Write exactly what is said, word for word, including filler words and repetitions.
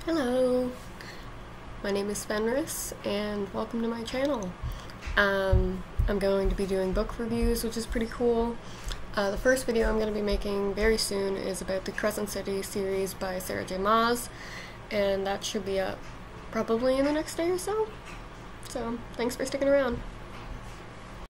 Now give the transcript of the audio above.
Hello, my name is Fenris and welcome to my channel. Um, I'm going to be doing book reviews, which is pretty cool. Uh, the first video I'm going to be making very soon is about the Crescent City series by Sarah J Maas, and that should be up probably in the next day or so. So, thanks for sticking around.